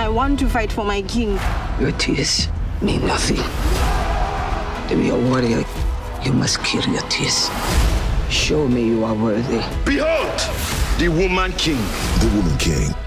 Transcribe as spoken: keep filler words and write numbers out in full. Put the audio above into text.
I want to fight for my king. Your tears mean nothing. To be a warrior, you must kill your tears. Show me you are worthy. Behold, the woman king. The woman king.